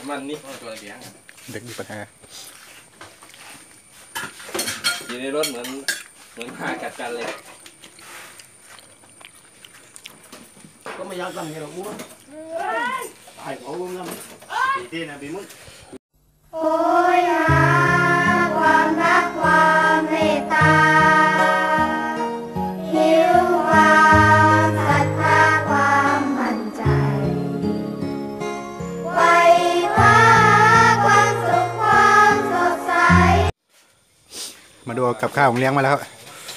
มันนี่ตัวเดียวเด็กมีปัญหาอยู่ในรถเหมือนหากัดกันเลยก็ไม่อยากทำไงหรอกวัวตายของลุงนะปีเต้นะปีมุ้งโอ้ยหาความรักความเมตตาหิวความศรัทธาความมั่นใจไว้คว้าความสุขความสดใสมาดูกับข้าวผมเลี้ยงมาแล้ว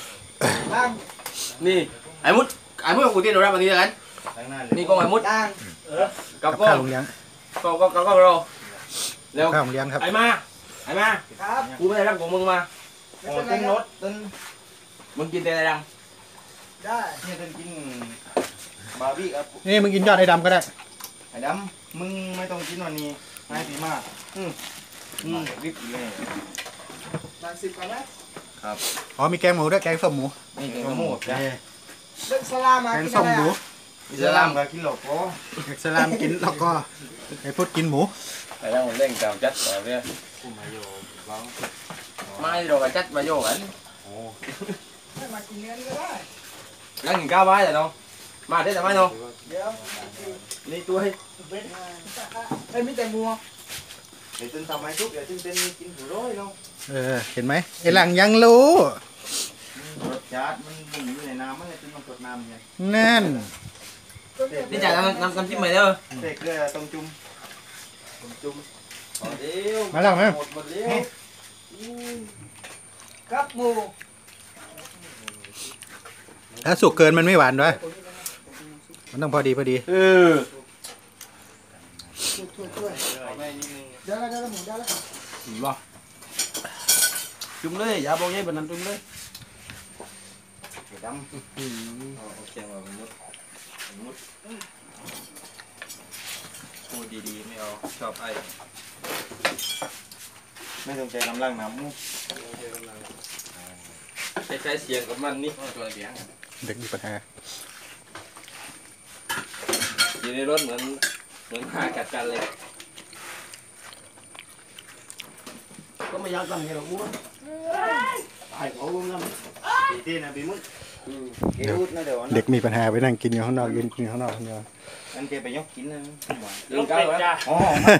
นี่ไอ้มุดกับกูตีนเราได้วันนี้กันนี่ก็ไอ้มุดกับข้าวผมเลี้ยงก็เราแล้วข้าวผมเลี้ยงครับไอ้มากูไม่ได้รับของมึงมาเต้นรถเต้นมึงกินแต่อะไรดังได้เนี่ยเต้นกินบาร์บี้ครับนี่มึงกินยอดไอ้ดำก็ได้ไอ้ดำมึงไม่ต้องกินวันนี้ให้ปีมากรีบเลย30 กันนะครับอ๋อมีแกงหมูด้วยแกงส้มหมูนี่แกงหมูจ้ะเรื่องสลามาแกงส้มหมูอิสลามกับกินหลอกก็อิสลามกินแล้วก็ไอ้พุทธกินหมูไอ้ดังมันเล่นกับจัดแบบนี้ไม่โดนกับจัดมาโยกันมากินเนื้อก็ได้นั่งกินข้าวไว้แต่น้องมาได้แต่ไม่น้องเดี๋ยวนี่ตัวให้ไม่แต่งัวเดี๋ยวเต้นทำไมทุกเดี๋ยวเต้นกินหูร้อยเนาะเห็นไหมไอ้หลังยังรู้รสชาติมันบุ๋มอยู่ในน้ำมันเลยเป็นน้ำสดน้ำไงนั่นนี่จ่ายน้ำจิ้มใหม่เด้อเด็กเลยต้มจุ่มมาแล้วไหมหมดเลี้ยวกับหมูถ้าสุกเกินมันไม่หวานด้วยมันต้องพอดีช่วยเดี๋ยวหมูได้แล้วหรอจุ่มเลยอย่าบอกยัยบนนั้นจุ่มเลยดำโอเคว่ามุดพูดดีๆไม่เอาชอบไอ้ไม่ต้องใจกำลังน้ำมุกใช้เสียงกับมันนี่ตัวเดียวเด็กมีปัญหาอยู่ในรถเหมือนหากัดกันเลยก็ไม่อยากทำไงหรอกวัวตายของลุงนะปีเต้นะปีมุ้งเด็กมีปัญหาไปนั่งกินอยู่ข้างนอกยืนกินข้างนอกคนเดียวอันเกไปยกกินนะกินข้าวแล้วอ๋อ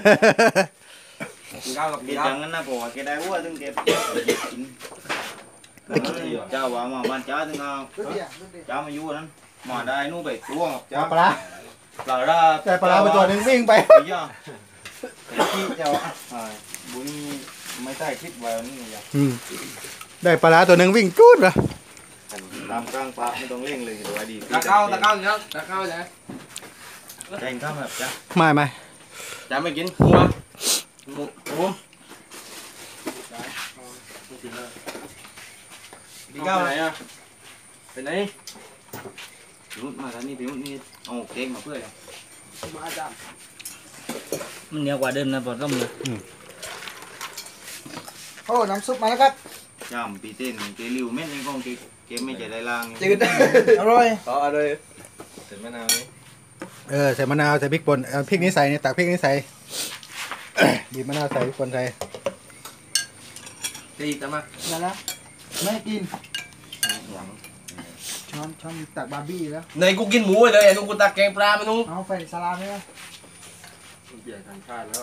กินข้าวกับกินจังนั้นนะผมว่าเกได้วัวถึงเกกินเจ้าว่ามาบ้านเจ้าถึงเอาเจ้ามาอยู่นั้นมาได้นู่นไปตัวเจ้าปลาแต่ปลาไปตัวนึงวิ่งไปที่เจ้าบุญไม่ใช่คิดไว้นี่อย่างได้ปลาตัวนึงวิ่งจูดเหรอตามกลางปลาไม่ต้องเร่งเลยดูดีตะเก้าเนาะตะเก้าใช่แกงข้าวแบบจ้ะไม่จะไม่กินหัวดีก้าวไหนอ่ะเป็นไหนรุ่นมาแล้วนี่เป็นรุ่นนี้เอาเก่งมาเพื่อมาจ้ะมันเหนียวกว่าเดิมนะปอดต้มเลยโอ้น้ำซุปมาแล้วครับจำปีเต้นเกลิวเม็ดนี่ก็เกไม่ใจได้ล่างจืดอร่อยต่อเลยใส่มะนาวนี่ใส่มะนาวใส่พริกป่นพริกนี้ใส่เนี่ยตักพริกนี้ใส่บีบมะนาวใส่พริกป่นใส่ตีตามมานั่นละไม่กินช้อนตักบาร์บี้แล้วในกูกินหมูเลยไอ้นุ่งกูตักแกงปลาไม่นุ่งเอาไปสลามไหมเปลี่ยนทางชาติแล้ว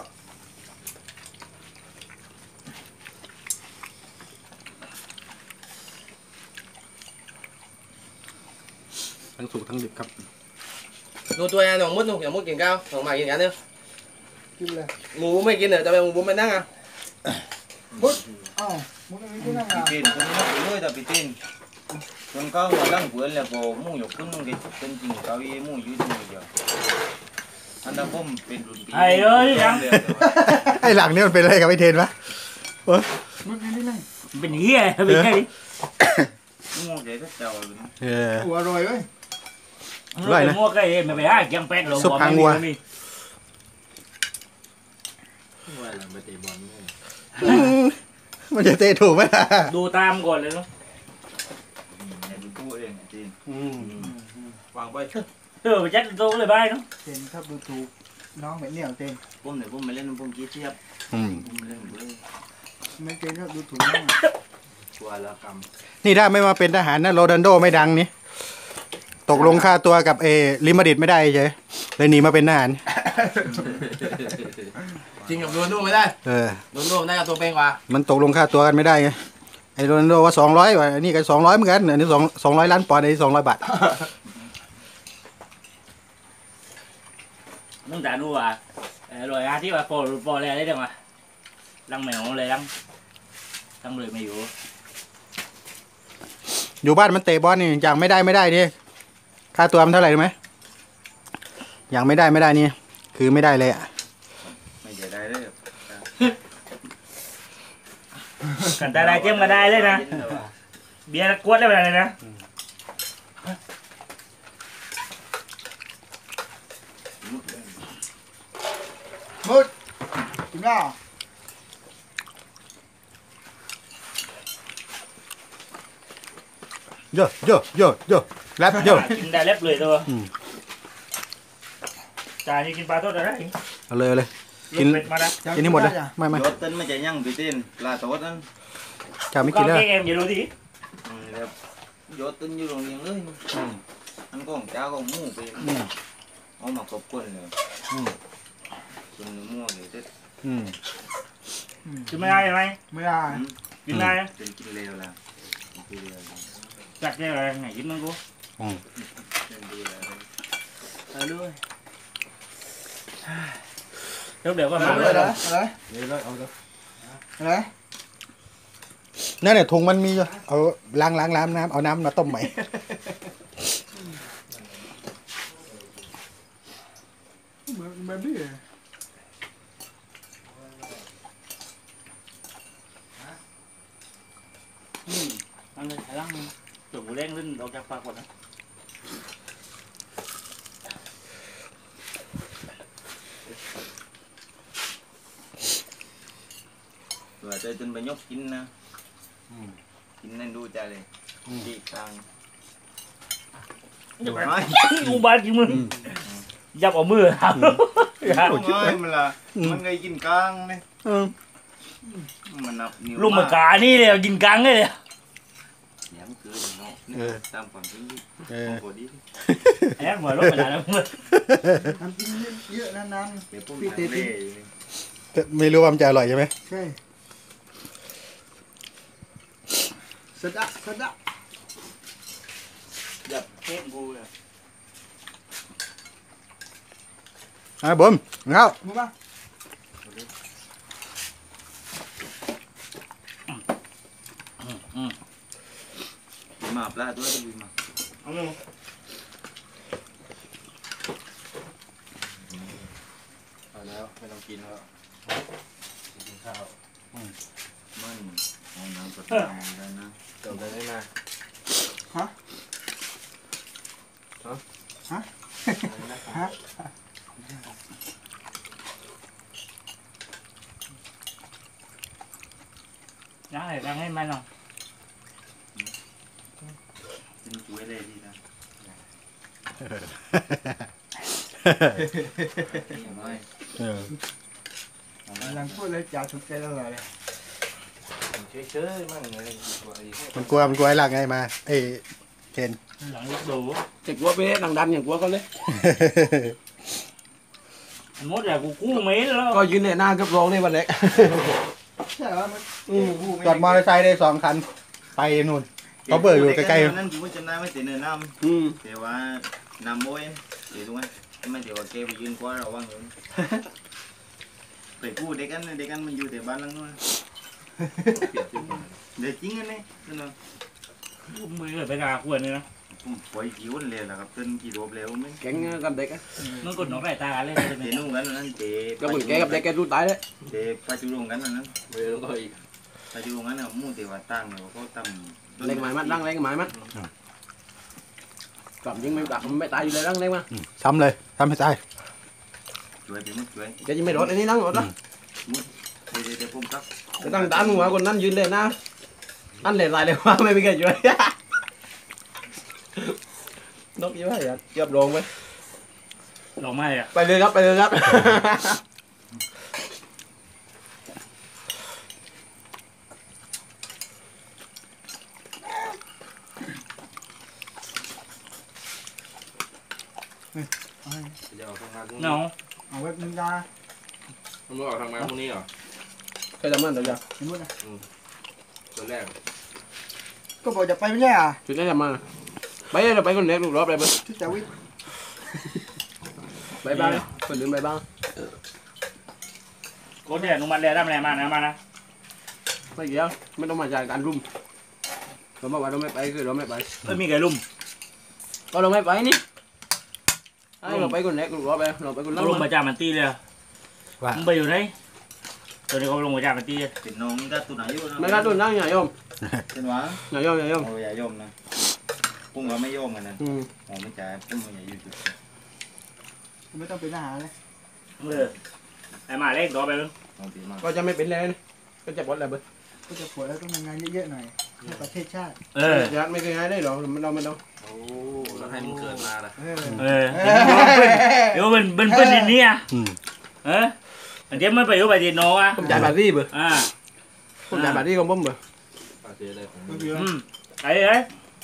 ทั้งสุกทั้งดิบครับดูตัวไอ้หนุ่มมุดหนุ่มอย่ามุดกินข้าวหนุ่มมากินกันเนอะกินเลยหมูไม่กินเหรอแต่หมูไม่นั่งอ่ะมุดมุดไม่กินนั่งอ่ะปีเต้นคนนี้ไปเลยแต่ปีเต้นคนก็หัวตั้งเพื่อนแล้วพอมุ่งหยกขึ้นมุ่งเด็กเป็นจริงเขาเยี่ยมุ่งยืดมือเดียวอันนั้นผมเป็นรุ่นปีไอ้เอ้ยยังไอ้หลังนี่มันเป็นอะไรกับไอ้เทนวะมันเป็นเหี้ยเป็นไงมุ่งเด็กก็เจ้าเลยหัวอร่อยเว้ยอร่อยนะมั่วก็เองไม่ไปหาแกงเป็ดหรอกซุปหางวัวมันจะเตะถูกไหมล่ะดูตามก่อนเลยเนาะดูตู้เองจริงวางไปไปจัดโต๊ะเลยบ้านเนาะเห็นครับดูถูกน้องเหม็นเหนียวเต็มผมเนี่ยผมไม่เล่นผมคิดเทียบอืมผมเล่นเลยไม่เต็มครับดูถุงน้องตัวละกนี่ถ้าไม่มาเป็นทหารนะโรนัลโดไม่ดังนี่ตกลงค่าตัวกับลิมาดริดไม่ได้เฉยเลยหนีมาเป็นทหารจริงกับโรนลโดไม่ได้ โรนลโดได้กับตัวเป็นกว่ามันตกลงค่าตัวกันไม่ได้ไงไอ้โรนัลโดว่า200ว่ะอันนี้ก็200เหมือนกันอันนี้200 ล้านปอนด์อันนี้200 บาทต้องจ่ายดูว่าrồi aiที่ว่าโปรอะไรได้ยังไงลังแมวเลยลังเลยไม่อยู่อยู่บ้านมันเตะบอลนี่อย่างไม่ได้ดิค่าตัวมันเท่าไหร่รู้ไหมอย่างไม่ได้นี่คือไม่ได้เลยอ่ะำไม่จะได้เลยกันแต่ได้เจ้มก็ได้เลยนะเบียร์กวดได้ไปเลยนะมุดถุงน้องโยแรปโยกินได้เล็บเลยตัวจ่ายนี่กินปลาทอดอะไรเอาเลยกินเป็ดมานะกินให้หมดเลยไม่ยศต้นไม่จะยั่งพี่ติ้นปลาโต๊ดนั่นจะไม่กินแล้วเกมอย่ารู้ทีแล้วยศต้นอยู่โรงเรียนเลยอันก็ของเจ้าของหมู่ไปเอามาครบคนเลยกินมั่วเลยเด็ดกินไม่ได้ไหมไม่ได้กินได้เป็นกินเลวแล้วกินเลวจัดได้อะไรไหนกินมั้งกูเป็นดีแล้วไปด้วยเดี๋ยวก็มาอะไรเลยอะไรอะไรนั่นเนี่ยถุงมันมีอยู่เอาล้างน้ำเอาน้ำมาต้มใหม่เหมือนแบบนี้อันนี้ใส่ลังตัวกูเล่งเล่นออกจากปากก่อนนะตัวใจจนไปยกกินนะกินนั่นดูใจเลยดีกลางกูบ้านกินมึงยับเอามือครับไม่มันละมันเคยกินกลางเลยมันนับนิ้วลุงมากานี่เลยกินกังเลยเนี่ยมันคือเนาะตามความจริงของพอดีแอบหัวรถไปแล้วมึงน้ำจิ้มเยอะนานเดี๋ยวผมทำเล่ไม่รู้ว่ามันจะอร่อยใช่ไหมๆใช่สะดะยับเพ่งกูเลยบุ๋มเข้ามึงป่ะมาปลาตัวจะบินมาเอาหนูเอาแล้วไม่ต้องกินแล้วกินข้าวมันเอาน้ำสดกันนะเติมได้ไหมยังไงยังให้มันหน่อยเป็นจุ้ยเลยดีนะไม่หลังพูดเลยจ่าถูกใจตลอดเลยเฉยๆมั่งเลยตัวอีกมันกลัวไอ้หลักไงมาเอ้เคนหลังลูกดูจะกลัวไปดังดันอย่างกลัวเขาเลยมดอะกูกู้ไม่แล้วก็ยืนในหน้ากับรองในวันเล็กใช่เหรอมันจอดมอเตอร์ไซค์ได้2 คันไปนู่นเขาเบิกอยู่ใกล้นั่นกูจะได้ไม่เสียเนื้อน้ำแต่ว่าน้ำโบยเสียตรงไหนไม่เดี๋ยวแกไปยืนกว่าเราว่างอยู่ไปกู้เด็กกันมันอยู่แต่บ้านหลังนู้นเด็กจริงกันนี่นั่นกูมือไปกาขวดนี่นะผมปล่อยกี่วันเลยนะครับต้นกี่รอบแล้วมั้งแก๊งกันเด็กอ่ะมึงกดหนองไรตาเลยเตะนุ่งกันนั่นเตะก็เหมือนแกกับเด็กแกรู้ตายเลยเตะปาจูรงกันนั่นเวลาก็อีกปาจูรงกันเนี่ยมู่เตะว่าตั้งเนี่ยเขาตั้งเล่งไม้มัดดังเล่งไม้มัดกลับยิงไม่ดักไม่ตายอยู่เลยดังเล่งมาๆซ้ำเลยซ้ำให้ตายช่วยไปมุดช่วยแกยิงไม่โดนอันนี้ดังหมดละเดี๋ยวผมตักจะตั้งด้านหัวคนนั้นยืนเลยนะอันเล่นลายเลยว่าไม่มีใครช่วยนกยี่ห้อเกือบลงไปลงมาเลยอ่ะไปเลยครับไปเลยครับจะออกทำงานพรุ่งนี้น้องเอาไว้มึงยามันออกทำงานพรุ่งนี้เหรอเคยทำมันเดี๋ยวจะเห็นมั้ยนะตัวแรกก็บอกจะไปไม่ใช่อ่ะชุดได้ทำมันไปเลยเราไปคนเล็กลูกรอบไปบ้างชุดจาวิทไปบ้างคนอื่นไปบ้างโคตรเนี่ยนุ่มมันเลยได้มาแล้วมานะไม่เกี่ยวไม่ต้องมาจากการรุมเราบอกว่าเราไม่ไปคือเราไม่ไปมีไก่ลุ่มก็เราไม่ไปนี่ให้เราไปคนเล็กลูกรอบไปเราไปคนเราเล็กลงมาจากมันตีเลยมึงไปอยู่ไหนตอนนี้เขาลงมาจากมันตีเป็นน้องนี่ก็ตัวไหนอยู่นะไม่กล้าโดนนั่งอย่าโยมเป็นวะอย่าโยมอย่าโยมโอ้ยอย่าโยมนะปุ้งเราไม่โยมกันนะอืมโอ้ไม่จ่ายปุ้งมันอย่าอยู่จุดไม่ต้องเป็นทหารเลยไอ้มาเล็กต่อไปมึงเอาปีมากก็จะไม่เป็นเลยก็จะบดอะไรเบิ้ลก็จะป่วยแล้วต้องทำงานเยอะๆหน่อยให้ประเทศชาติยัดไม่เคยให้ได้หรอมันเราโอ้แล้วให้มึงเกิดมาล่ะเดี๋ยวเป็นดินนี่อ่ะอันเดียวไม่ไปอยู่ไปดินโนอ่ะผมจ่ายบาทที่เบิ้ลอ่าผมจ่ายบาทที่ของผมเบิ้ลปาเจอะไรของไม่เพียงไอ้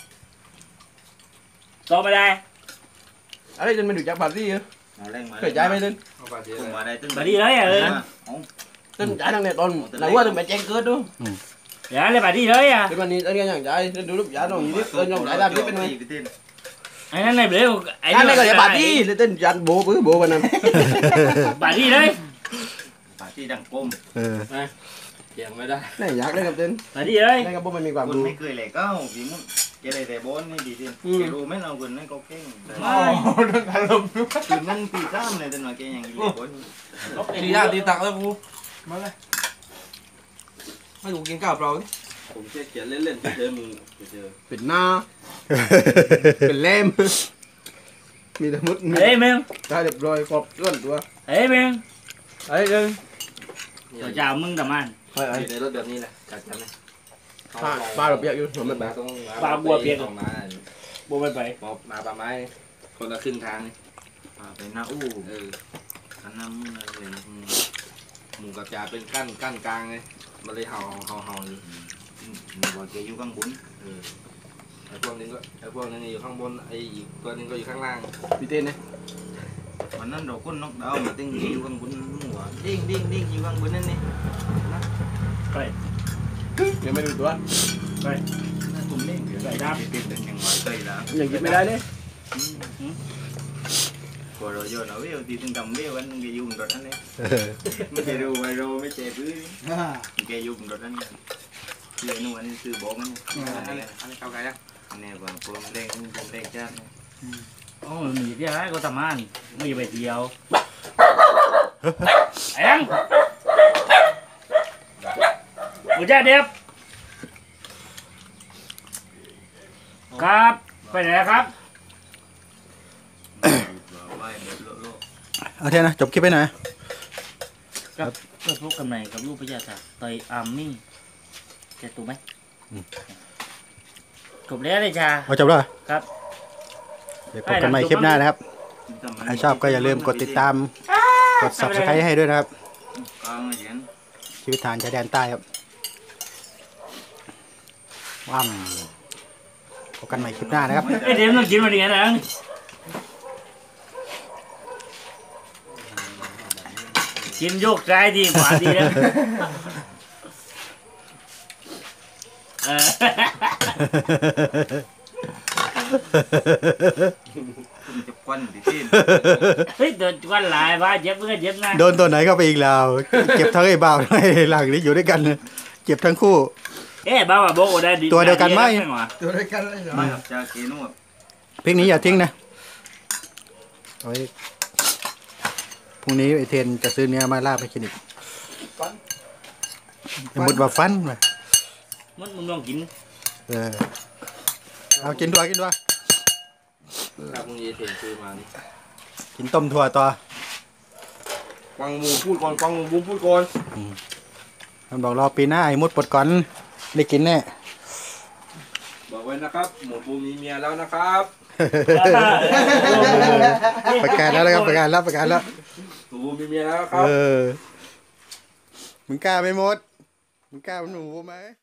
ต่อไม่ได้อะไรจนมันดูจากบาทที่เหรอเอาแรงมาเคยจ่ายไปเลยเอาปาเจปุ้งอะไรมาได้ตึ้งมาดีเลยอ่ะจนจ่ายตั้งแต่ตอนหลังว่าถึงไปแจ้งเกิดด้วยอย่าเลยมาดีเลยอ่ะแต่วันนี้ตอนนี้อย่างจ่ายดูรูปจ่ายน้องยี่นิดน้องจ่ายได้ที่เป็นไงไอ้นั่นในเบลไอ้นั่นเลยก็จะบาทที่เลยเต้นจัดโบปื้อโบกันนั่นบาดีเลยปาที่ดังก้มเกี่ยงไม่ได้นี่อยากได้กับเต้นบาดีเลยได้กับโบมันมีความคนรู้ไม่เคยเลยก็พี่มุ้งแกได้แต่บอลนี่ดีดิแกรู้ไหมเราคนนั้นก็เก่งไม่คือนั่งปีซ้ำเลยแต่หน่อยแกยังกินบอลตียากตีตักแล้วกูมาเลยให้กูกินข้าวเปล่าผมแค่เขียนเล่นๆเจอมึงเจอเป็นหน้าเป็นเล่มมีแต่มุดเฮ้ยมึงได้เรียบร้อยครบส่วนตัวเฮ้ยมึงไอ้เอ้ยตัวจ่ามึงแต่มันไอ้ในรถแบบนี้แหละจัดกันเลยป้าเราเปียกอยู่ผมไม่มาแบกต้องปลาบัวเปียกออกมาโบไปไปบอกมาปลาไม้คนละครึ่งทางนี่ไปหน้าอู้อันน้ำมันอะไรหมูกับจ่าเป็นกั้นกลางเลยมันเลยเห่าอยู่บอกแกอยู่ข้างบนไอ้พวกนึงอยู่ข้างบนไอ้อีกตัวนึงก็อยู่ข้างล่างพี่เต้นเนี่ยวันนั้นเราคนนกดาวมาตึงอยู่ข้างบนหัวดิ้งอยู่ข้างบนนั่นนี่ยังไม่ดูตัวน่าตุ้มเล่นเดี๋ยวได้เป็นยังไงเคยแล้วยังกินไม่ได้เลยพอเราโยนเอาเวลตีถึงกำเวลกันแกยุ่งรถนั่นเลยไม่ใช่ดูไวโรไม่ใช่พื้นแกยุ่งรถนั่นเลยนู่นซื้อบอกมันอันนี้เข้าไกลยังเนี่ยว่าผมเล่นจ้าโอ้มีที่อะไรก็ทำมันไม่ไปเที่ยวเอ็งกูจะเด็บครับไปไหนครับไปแบบโลกเอาเท่านะจบคลิปไปหน่อยก็พวกกันไหนกับลูกพญาตาต่อยอาร์มนี่จะถูกไหมจบแล้วเลยจ้าเอาจบแล้วเหรอครับเดี๋ยวพบกันใหม่คลิปหน้านะครับถ้าชอบก็อย่าลืมกดติดตามกด subscribe ให้ด้วยนะครับกลางเหรียญชีวิตฐานชายแดนใต้ครับว้ามพบกันใหม่คลิปหน้านะครับไอเดี๋ยวต้องกินวันนี้นะกินโยกซ้ายดีกว่าดีนะจะควันดิที่เฮ้ยโดนควันหลายว่าเจ็บเพื่อนเจ็บนะโดนตัวไหนเข้าไปอีกแล้วเจ็บทั้งไอ้บ่าวทั้งไอ้หลังนี้อยู่ด้วยกันเลยเจ็บทั้งคู่เอ๊ะบ้าว่าโบได้ดีตัวเดียวกันไหมตัวด้วยกันเลยเหรอมาจากเกนูพริกนี้อย่าทิ้งนะเอาไว้พรุ่งนี้ไอเทนจะซื้อเนื้อมาลาบไปกินอีกสมมติว่าฟันมามันลองกินเอากินตัวกินตัวถ้าพรุ่งนี้เถียงซื้อมานี่กินต้มถั่วต่อกวางหมูพูดก่อนกวางหมูพูดก่อนมันบอกรอปีหน้าไอ้มุดปลดก่อนได้กินแน่บอกไว้นะครับหมูปูมีเมียแล้วนะครับเประกาศแล้วนะครับประกาศแล้วประกาศแล้วหนูมีเมียแล้วครับมึงกล้าไหมมดมึงกล้าเป็นหนูไหม